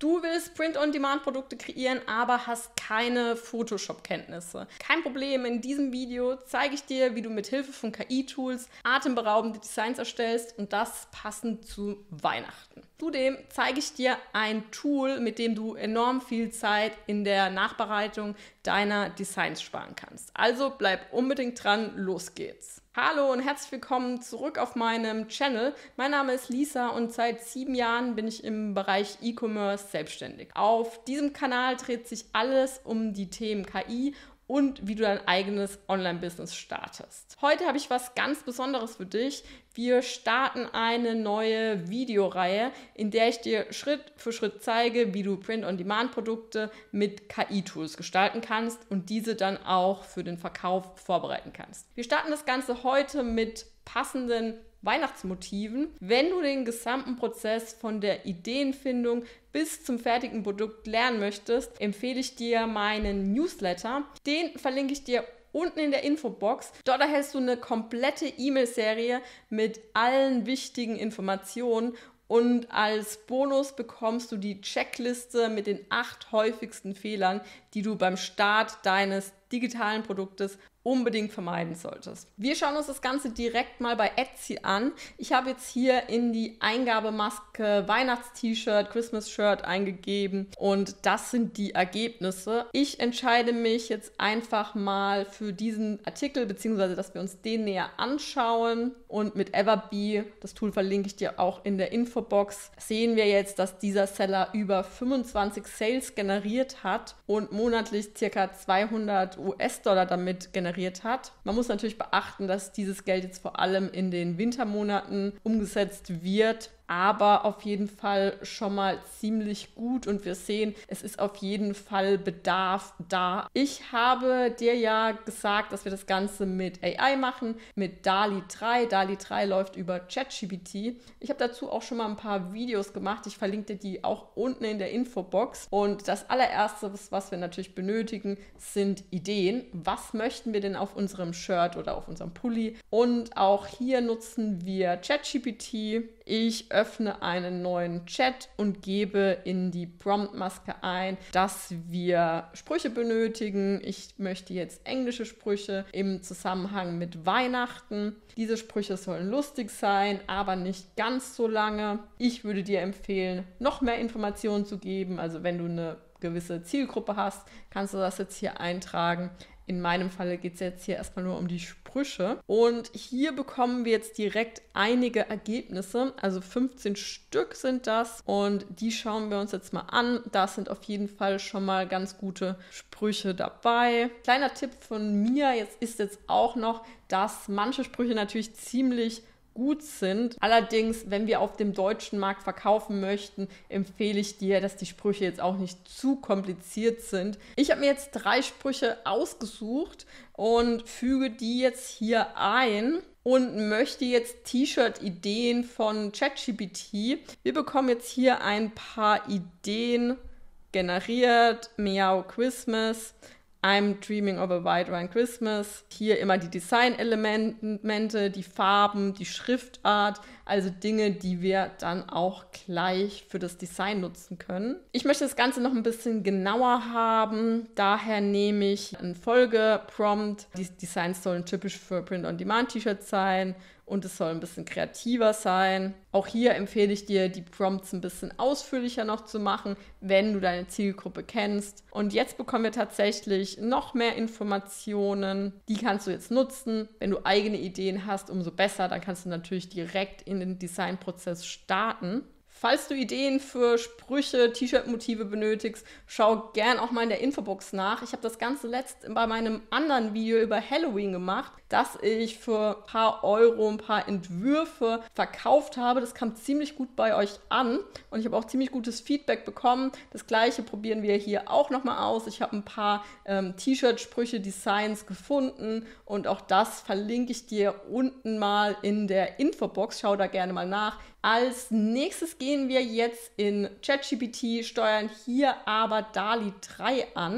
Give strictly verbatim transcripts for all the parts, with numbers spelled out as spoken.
Du willst Print-on-Demand-Produkte kreieren, aber hast keine Photoshop-Kenntnisse. Kein Problem, in diesem Video zeige ich dir, wie du mit Hilfe von K I-Tools atemberaubende Designs erstellst und das passend zu Weihnachten. Zudem zeige ich dir ein Tool, mit dem du enorm viel Zeit in der Nachbereitung deiner Designs sparen kannst. Also bleib unbedingt dran, los geht's. Hallo und herzlich willkommen zurück auf meinem Channel. Mein Name ist Lisa und seit sieben Jahren bin ich im Bereich E-Commerce selbstständig. Auf diesem Kanal dreht sich alles um die Themen K I und wie du dein eigenes Online-Business startest. Heute habe ich was ganz Besonderes für dich. Wir starten eine neue Videoreihe, in der ich dir Schritt für Schritt zeige, wie du Print-on-Demand-Produkte mit K I-Tools gestalten kannst und diese dann auch für den Verkauf vorbereiten kannst. Wir starten das Ganze heute mit passenden Weihnachtsmotiven. Wenn du den gesamten Prozess von der Ideenfindung bis zum fertigen Produkt lernen möchtest, empfehle ich dir meinen Newsletter. Den verlinke ich dir unten in der Infobox. Dort erhältst du eine komplette E-Mail-Serie mit allen wichtigen Informationen und als Bonus bekommst du die Checkliste mit den acht häufigsten Fehlern, die du beim Start deines digitalen Produktes unbedingt vermeiden solltest. Wir schauen uns das Ganze direkt mal bei Etsy an. Ich habe jetzt hier in die Eingabemaske Weihnachts-T-Shirt, Christmas-Shirt eingegeben und das sind die Ergebnisse. Ich entscheide mich jetzt einfach mal für diesen Artikel, beziehungsweise dass wir uns den näher anschauen und mit Everbee, das Tool verlinke ich dir auch in der Infobox, sehen wir jetzt, dass dieser Seller über fünfundzwanzig Sales generiert hat und monatlich ca. zweihundert US-Dollar damit generiert hat. Man muss natürlich beachten, dass dieses Geld jetzt vor allem in den Wintermonaten umgesetzt wird, aber auf jeden Fall schon mal ziemlich gut und wir sehen, es ist auf jeden Fall Bedarf da. Ich habe dir ja gesagt, dass wir das Ganze mit A I machen, mit DALL-E drei. DALL-E drei läuft über ChatGPT. Ich habe dazu auch schon mal ein paar Videos gemacht. Ich verlinke dir die auch unten in der Infobox. Und das allererste, was wir natürlich benötigen, sind Ideen. Was möchten wir denn auf unserem Shirt oder auf unserem Pulli? Und auch hier nutzen wir ChatGPT. Ich öffne einen neuen Chat und gebe in die Prompt-Maske ein, dass wir Sprüche benötigen. Ich möchte jetzt englische Sprüche im Zusammenhang mit Weihnachten. Diese Sprüche sollen lustig sein, aber nicht ganz so lange. Ich würde dir empfehlen, noch mehr Informationen zu geben. Also wenn du eine gewisse Zielgruppe hast, kannst du das jetzt hier eintragen. In meinem Fall geht es jetzt hier erstmal nur um die Sprüche. Und hier bekommen wir jetzt direkt einige Ergebnisse. Also fünfzehn Stück sind das. Und die schauen wir uns jetzt mal an. Da sind auf jeden Fall schon mal ganz gute Sprüche dabei. Kleiner Tipp von mir jetzt ist jetzt auch noch, dass manche Sprüche natürlich ziemlich gut sind. Allerdings, wenn wir auf dem deutschen Markt verkaufen möchten, empfehle ich dir, dass die Sprüche jetzt auch nicht zu kompliziert sind. Ich habe mir jetzt drei Sprüche ausgesucht und füge die jetzt hier ein und möchte jetzt T-Shirt-Ideen von ChatGPT. Wir bekommen jetzt hier ein paar Ideen generiert. Meow Christmas. I'm dreaming of a white wine Christmas. Hier immer die Design-Elemente, die Farben, die Schriftart, also Dinge, die wir dann auch gleich für das Design nutzen können. Ich möchte das Ganze noch ein bisschen genauer haben, daher nehme ich einen Folge-Prompt. Die Designs sollen typisch für Print-on-Demand-T-Shirts sein und es soll ein bisschen kreativer sein. Auch hier empfehle ich dir, die Prompts ein bisschen ausführlicher noch zu machen, wenn du deine Zielgruppe kennst. Und jetzt bekommen wir tatsächlich noch mehr Informationen. Die kannst du jetzt nutzen. Wenn du eigene Ideen hast, umso besser. Dann kannst du natürlich direkt in den Designprozess starten. Falls du Ideen für Sprüche, T-Shirt-Motive benötigst, schau gern auch mal in der Infobox nach. Ich habe das Ganze letzt bei meinem anderen Video über Halloween gemacht, dass ich für ein paar Euro ein paar Entwürfe verkauft habe. Das kam ziemlich gut bei euch an und ich habe auch ziemlich gutes Feedback bekommen. Das gleiche probieren wir hier auch nochmal aus. Ich habe ein paar ähm, T-Shirt-Sprüche, Designs gefunden und auch das verlinke ich dir unten mal in der Infobox. Schau da gerne mal nach. Als nächstes gehen wir jetzt in ChatGPT, steuern hier aber DALL-E drei an.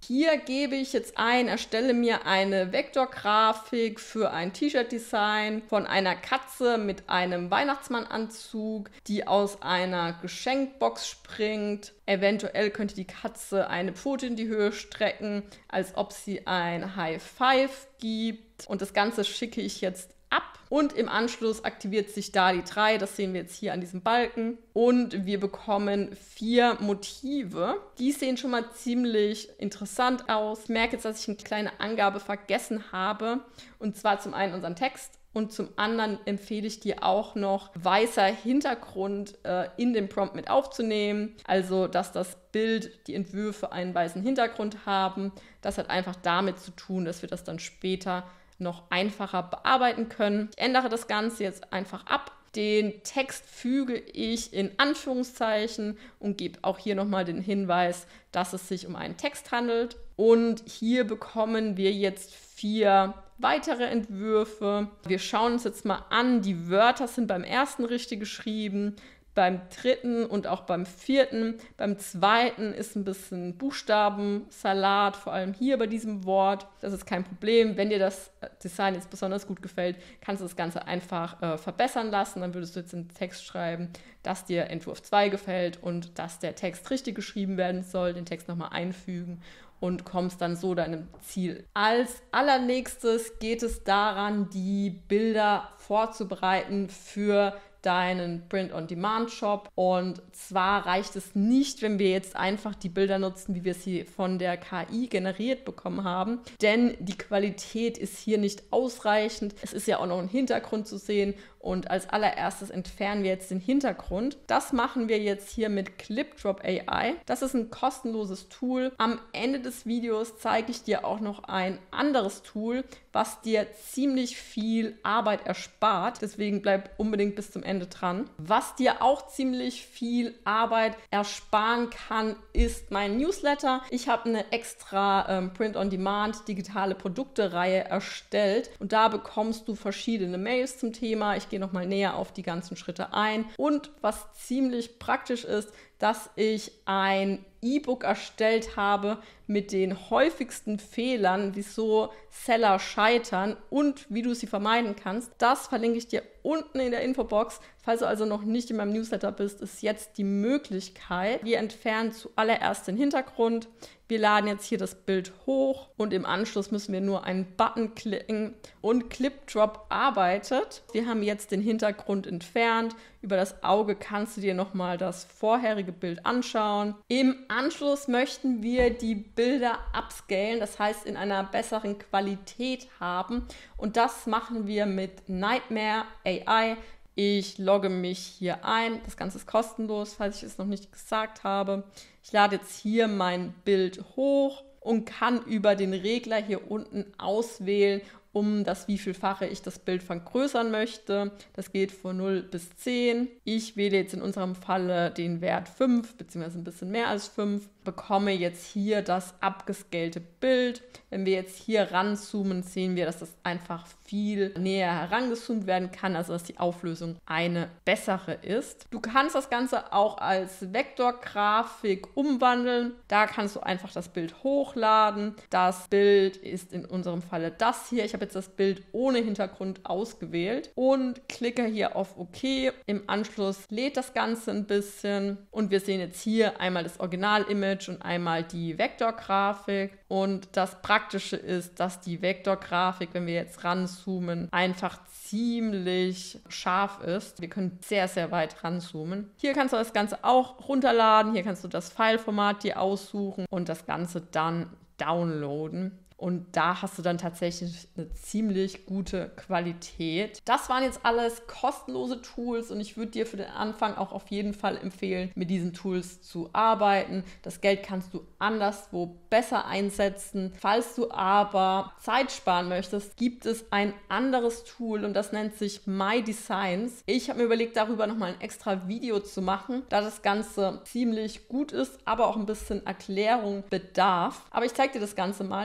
Hier gebe ich jetzt ein, erstelle mir eine Vektorgrafik für ein T-Shirt-Design von einer Katze mit einem Weihnachtsmannanzug, die aus einer Geschenkbox springt. Eventuell könnte die Katze eine Pfote in die Höhe strecken, als ob sie ein High Five gibt. Und das Ganze schicke ich jetzt ab. Und im Anschluss aktiviert sich D A L L-E drei, das sehen wir jetzt hier an diesem Balken. Und wir bekommen vier Motive. Die sehen schon mal ziemlich interessant aus. Ich merke jetzt, dass ich eine kleine Angabe vergessen habe. Und zwar zum einen unseren Text. Und zum anderen empfehle ich dir auch noch, weißer Hintergrund äh, in den Prompt mit aufzunehmen. Also, dass das Bild, die Entwürfe einen weißen Hintergrund haben. Das hat einfach damit zu tun, dass wir das dann später noch einfacher bearbeiten können. Ich ändere das Ganze jetzt einfach ab. Den Text füge ich in Anführungszeichen und gebe auch hier nochmal den Hinweis, dass es sich um einen Text handelt. Und hier bekommen wir jetzt vier weitere Entwürfe. Wir schauen uns jetzt mal an. Die Wörter sind beim ersten richtig geschrieben, beim dritten und auch beim vierten. Beim zweiten ist ein bisschen Buchstabensalat, vor allem hier bei diesem Wort. Das ist kein Problem. Wenn dir das Design jetzt besonders gut gefällt, kannst du das Ganze einfach äh, verbessern lassen. Dann würdest du jetzt in den Text schreiben, dass dir Entwurf zwei gefällt und dass der Text richtig geschrieben werden soll, den Text nochmal einfügen und kommst dann so deinem Ziel. Als allernächstes geht es daran, die Bilder vorzubereiten für deinen Print-on-Demand-Shop. Und zwar reicht es nicht, wenn wir jetzt einfach die Bilder nutzen, wie wir sie von der K I generiert bekommen haben, denn die Qualität ist hier nicht ausreichend. Es ist ja auch noch ein Hintergrund zu sehen und als allererstes entfernen wir jetzt den Hintergrund. Das machen wir jetzt hier mit ClipDrop A I. Das ist ein kostenloses Tool. Am Ende des Videos zeige ich dir auch noch ein anderes Tool, was dir ziemlich viel Arbeit erspart. Deswegen bleib unbedingt bis zum Ende dran. Was dir auch ziemlich viel Arbeit ersparen kann, ist mein Newsletter. Ich habe eine extra ähm, Print-on-Demand digitale Produkte-Reihe erstellt und da bekommst du verschiedene Mails zum Thema. Ich gehe nochmal näher auf die ganzen Schritte ein. Und was ziemlich praktisch ist, dass ich ein E-Book erstellt habe mit den häufigsten Fehlern, wieso Seller scheitern und wie du sie vermeiden kannst. Das verlinke ich dir unten in der Infobox. Falls du also noch nicht in meinem Newsletter bist, ist jetzt die Möglichkeit. Wir entfernen zuallererst den Hintergrund. Wir laden jetzt hier das Bild hoch und im Anschluss müssen wir nur einen Button klicken und ClipDrop arbeitet. Wir haben jetzt den Hintergrund entfernt. Über das Auge kannst du dir nochmal das vorherige Bild anschauen. Im Anschluss möchten wir die Bilder upscalen, das heißt in einer besseren Qualität haben. Und das machen wir mit Nightmare A I. Ich logge mich hier ein. Das Ganze ist kostenlos, falls ich es noch nicht gesagt habe. Ich lade jetzt hier mein Bild hoch und kann über den Regler hier unten auswählen, um das wievielfache ich das Bild vergrößern möchte. Das geht von null bis zehn. Ich wähle jetzt in unserem Falle den Wert fünf, beziehungsweise ein bisschen mehr als fünf. Bekomme jetzt hier das abgescalte Bild. Wenn wir jetzt hier ranzoomen, sehen wir, dass das einfach viel näher herangezoomt werden kann, also dass die Auflösung eine bessere ist. Du kannst das Ganze auch als Vektorgrafik umwandeln. Da kannst du einfach das Bild hochladen. Das Bild ist in unserem Falle das hier. Ich habe jetzt das Bild ohne Hintergrund ausgewählt und klicke hier auf OK. Im Anschluss lädt das Ganze ein bisschen und wir sehen jetzt hier einmal das Original-Image und einmal die Vektorgrafik. Und das Praktische ist, dass die Vektorgrafik, wenn wir jetzt ranzoomen, einfach ziemlich scharf ist. Wir können sehr, sehr weit ranzoomen. Hier kannst du das Ganze auch runterladen. Hier kannst du das Fileformat dir aussuchen und das Ganze dann downloaden. Und da hast du dann tatsächlich eine ziemlich gute Qualität. Das waren jetzt alles kostenlose Tools und ich würde dir für den Anfang auch auf jeden Fall empfehlen, mit diesen Tools zu arbeiten. Das Geld kannst du anderswo besser einsetzen. Falls du aber Zeit sparen möchtest, gibt es ein anderes Tool und das nennt sich My Designs. Ich habe mir überlegt, darüber nochmal ein extra Video zu machen, da das Ganze ziemlich gut ist, aber auch ein bisschen Erklärung bedarf. Aber ich zeige dir das Ganze mal, denn mit My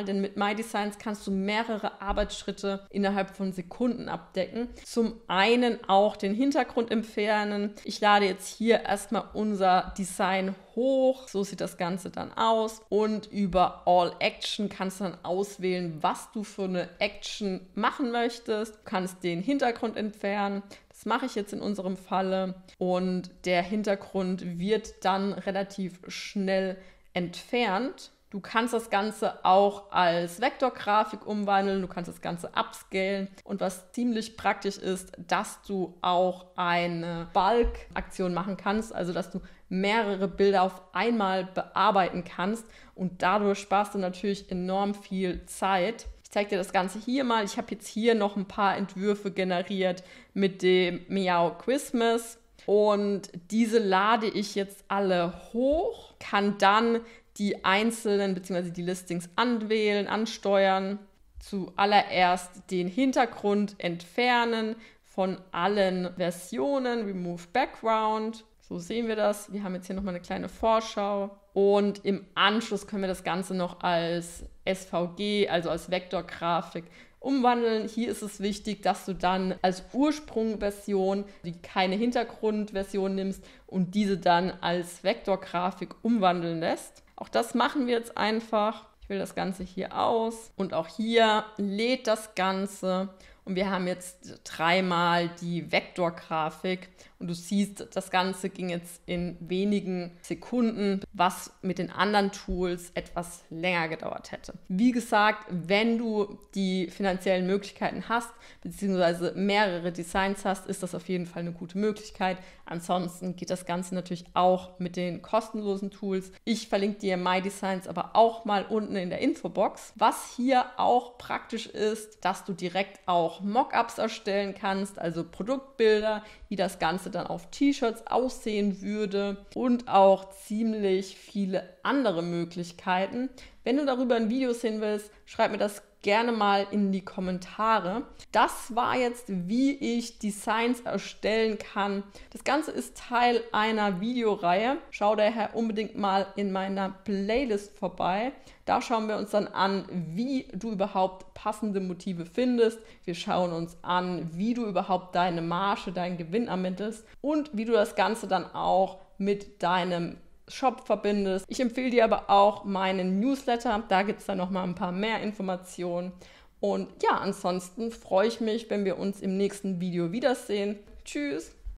MyDesigns kannst du mehrere Arbeitsschritte innerhalb von Sekunden abdecken. Zum einen auch den Hintergrund entfernen. Ich lade jetzt hier erstmal unser Design hoch. So sieht das Ganze dann aus. Und über All Action kannst du dann auswählen, was du für eine Action machen möchtest. Du kannst den Hintergrund entfernen. Das mache ich jetzt in unserem Falle. Und der Hintergrund wird dann relativ schnell entfernt. Du kannst das Ganze auch als Vektorgrafik umwandeln, du kannst das Ganze upscalen und was ziemlich praktisch ist, dass du auch eine Bulk-Aktion machen kannst, also dass du mehrere Bilder auf einmal bearbeiten kannst und dadurch sparst du natürlich enorm viel Zeit. Ich zeige dir das Ganze hier mal. Ich habe jetzt hier noch ein paar Entwürfe generiert mit dem Meow Christmas und diese lade ich jetzt alle hoch, kann dann die einzelnen bzw. die Listings anwählen, ansteuern. Zuallererst den Hintergrund entfernen von allen Versionen, Remove Background. So sehen wir das. Wir haben jetzt hier nochmal eine kleine Vorschau. Und im Anschluss können wir das Ganze noch als S V G, also als Vektorgrafik, umwandeln. Hier ist es wichtig, dass du dann als Ursprungversion die keine Hintergrundversion nimmst und diese dann als Vektorgrafik umwandeln lässt. Auch das machen wir jetzt einfach. Ich wähle das Ganze hier aus und auch hier lädt das Ganze und wir haben jetzt dreimal die Vektorgrafik und du siehst, das Ganze ging jetzt in wenigen Sekunden, was mit den anderen Tools etwas länger gedauert hätte. Wie gesagt, wenn du die finanziellen Möglichkeiten hast, beziehungsweise mehrere Designs hast, ist das auf jeden Fall eine gute Möglichkeit. Ansonsten geht das Ganze natürlich auch mit den kostenlosen Tools. Ich verlinke dir MyDesigns aber auch mal unten in der Infobox. Was hier auch praktisch ist, dass du direkt auch Mockups erstellen kannst, also Produktbilder, wie das Ganze dann auf T-Shirts aussehen würde und auch ziemlich viele andere Möglichkeiten. Wenn du darüber ein Video sehen willst, schreib mir das gerne mal in die Kommentare. Das war jetzt, wie ich Designs erstellen kann. Das Ganze ist Teil einer Videoreihe. Schau daher unbedingt mal in meiner Playlist vorbei. Da schauen wir uns dann an, wie du überhaupt passende Motive findest. Wir schauen uns an, wie du überhaupt deine Marge, deinen Gewinn ermittelst und wie du das Ganze dann auch mit deinem Shop verbindest. Ich empfehle dir aber auch meinen Newsletter, da gibt es dann noch mal ein paar mehr Informationen. Und ja, ansonsten freue ich mich, wenn wir uns im nächsten Video wiedersehen. Tschüss!